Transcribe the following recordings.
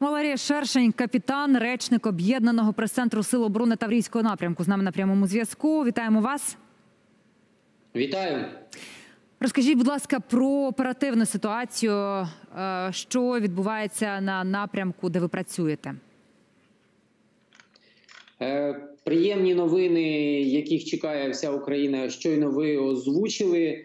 Валерій Шершень, капітан, речник Об'єднаного прес-центру Сил оборони Таврійського напрямку. З нами на прямому зв'язку. Вітаємо вас. Вітаю. Розкажіть, будь ласка, про оперативну ситуацію, що відбувається на напрямку, де ви працюєте. Приємні новини, яких чекає вся Україна, щойно ви озвучили.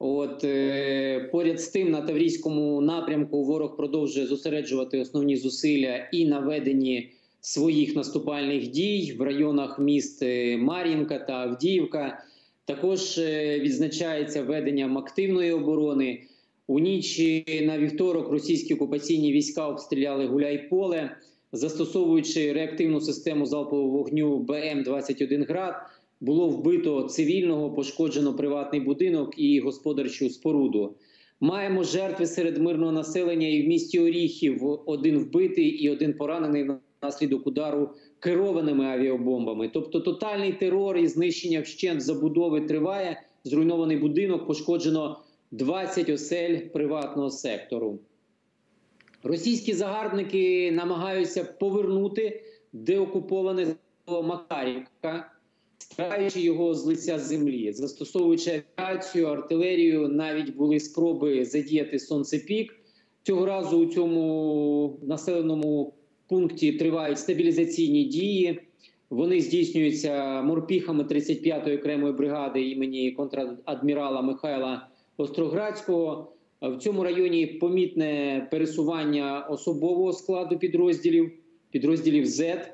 Поряд з тим, на Таврійському напрямку ворог продовжує зосереджувати основні зусилля і на веденні своїх наступальних дій в районах міст Мар'їнка та Авдіївка. Також відзначається веденням активної оборони. У ніч на вівторок російські окупаційні війська обстріляли Гуляйполе, застосовуючи реактивну систему залпового вогню БМ-21 «Град», було вбито цивільного, пошкоджено приватний будинок і господарчу споруду. Маємо жертви серед мирного населення і в місті Оріхів. Один вбитий і один поранений внаслідок удару керованими авіабомбами. Тобто тотальний терор і знищення вщент забудови триває. Зруйнований будинок, пошкоджено 20 осель приватного сектору. Російські загарбники намагаються повернути деокуповане Макарівка, стираючи його з лиця землі. Застосовуючи авіацію, артилерію, навіть були спроби задіяти сонцепік. Цього разу у цьому населеному пункті тривають стабілізаційні дії. Вони здійснюються морпіхами 35-ї окремої бригади імені контрадмірала Михайла Остроградського. В цьому районі помітне пересування особового складу підрозділів «З».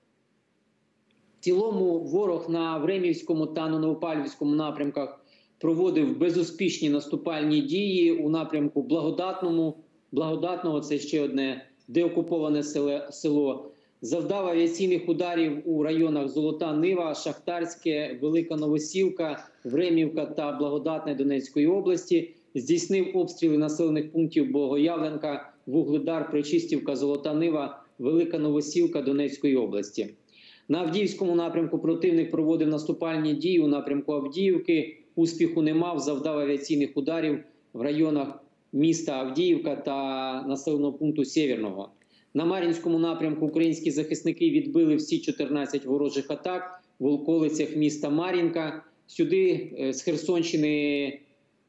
В цілому ворог на Времівському та на Новопавлівському напрямках проводив безуспішні наступальні дії у напрямку Благодатного, це ще одне деокуповане село. Завдав авіаційних ударів у районах Золота Нива, Шахтарське, Велика Новосілка, Времівка та Благодатне Донецької області. Здійснив обстріли населених пунктів Богоявленка, Вугледар, Пречистівка, Золота Нива, Велика Новосілка Донецької області. На Авдіївському напрямку противник проводив наступальні дії у напрямку Авдіївки. Успіху не мав, завдав авіаційних ударів в районах міста Авдіївка та населеного пункту Сєвєрного. На Мар'їнському напрямку українські захисники відбили всі 14 ворожих атак в околицях міста Мар'їнка. Сюди з Херсонщини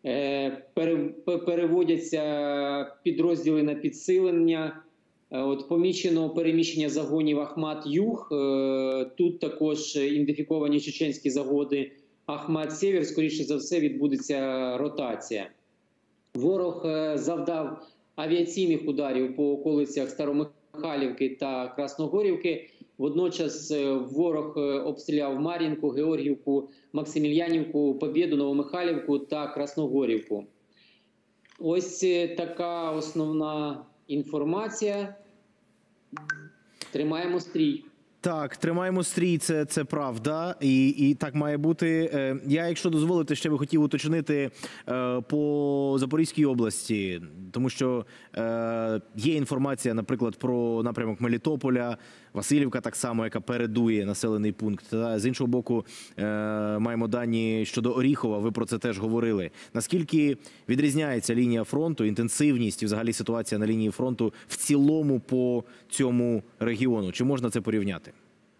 переводяться підрозділи на підсилення. Помічено переміщення загонів Ахмат-Юг. Тут також ідентифіковані чеченські загони Ахмат-Сєвєр. Скоріше за все відбудеться ротація. Ворог завдав авіаційних ударів по околицях Старомихайлівки та Красногорівки. Водночас ворог обстріляв Мар'їнку, Георгіївку, Максимільянівку, Побєду, Новомихайлівку та Красногорівку. Ось така основна інформація. Тримаємо стрій. Так, тримаємо стрій, це правда, і так має бути. Я, якщо дозволите, ще би хотів уточнити по Запорізькій області, тому що є інформація, наприклад, про напрямок Мелітополя, Василівка так само, яка передує населений пункт. З іншого боку, маємо дані щодо Оріхова, ви про це теж говорили. Наскільки відрізняється лінія фронту, інтенсивність і взагалі ситуація на лінії фронту в цілому по цьому регіону? Чи можна це порівняти?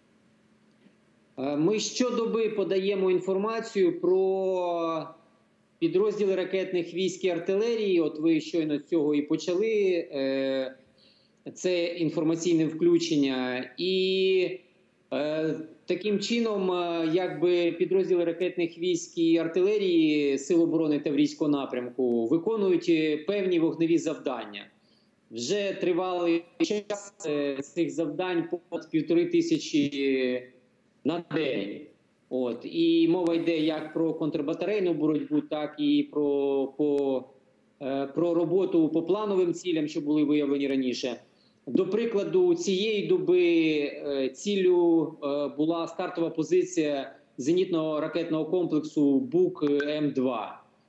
Ми щодоби подаємо інформацію про підрозділи ракетних військ і артилерії. От ви щойно з цього і почали. Це інформаційне включення. І таким чином, якби підрозділи ракетних військ і артилерії Сил оборони Таврійського напрямку виконують певні вогневі завдання. Вже тривалий час цих завдань понад 1500 на день. І мова йде як про контрбатарейну боротьбу, так і про роботу по плановим цілям, що були виявлені раніше. До прикладу, цієї доби ціллю була стартова позиція зенітного ракетного комплексу БУК-М2.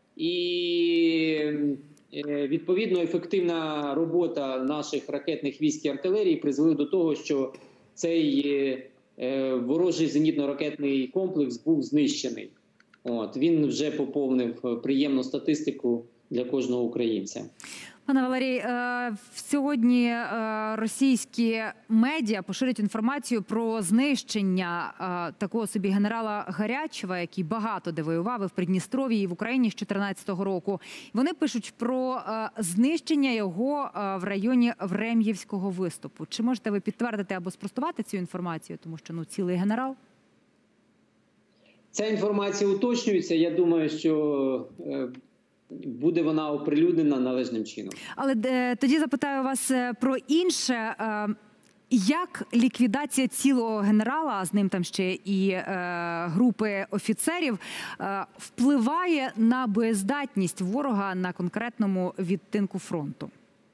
І відповідно ефективна робота наших ракетних військ і артилерії призвела до того, що цей ворожий зенітно-ракетний комплекс був знищений. Він вже поповнив приємну статистику для кожного українця. Пане Валерій, сьогодні російські медіа поширюють інформацію про знищення такого собі генерала Гарячева, який багато де воював і в Придністров'ї, і в Україні з 2014 року. Вони пишуть про знищення його в районі Врем'ївського виступу. Чи можете ви підтвердити або спростувати цю інформацію? Тому що, цілий генерал. Ця інформація уточнюється. Я думаю, що буде вона оприлюднена належним чином. Але тоді запитаю вас про інше. Як ліквідація цілого генерала, а з ним там ще і групи офіцерів, впливає на боєздатність ворога на конкретному відтинку фронту?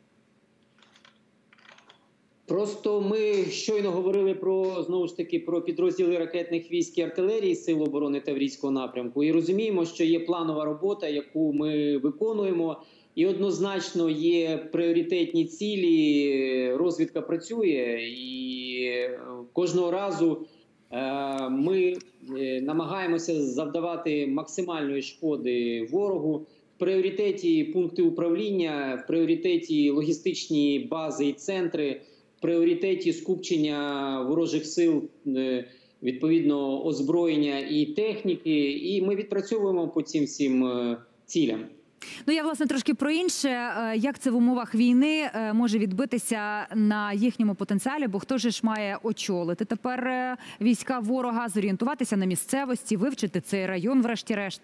Просто ми щойно говорили знову ж таки, про підрозділи ракетних військ і артилерії Сил оборони Таврійського напрямку. І розуміємо, що є планова робота, яку ми виконуємо. І однозначно є пріоритетні цілі, розвідка працює. І кожного разу ми намагаємося завдавати максимальної шкоди ворогу. В пріоритеті пункти управління, в пріоритеті логістичні бази і центри, в пріоритеті скупчення ворожих сил, відповідно озброєння і техніки. І ми відпрацьовуємо по цим всім цілям. Я, власне, трошки про інше. Як це в умовах війни може відбитися на їхньому потенціалі? Бо хто ж має очолити тепер війська ворога, зорієнтуватися на місцевості, вивчити цей район врешті-решт?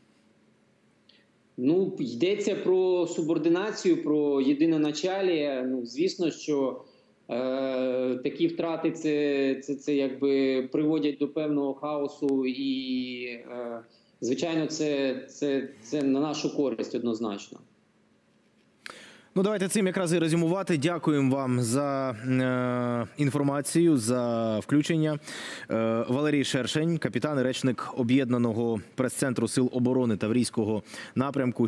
Йдеться про субординацію, про єдиноначалія. Звісно, що такі втрати це якби приводять до певного хаосу і, звичайно, це на нашу користь однозначно. Давайте цим якраз і резюмувати. Дякуємо вам за інформацію, за включення. Валерій Шершень, капітан і речник Об'єднаного прес-центру Сил оборони Таврійського напрямку.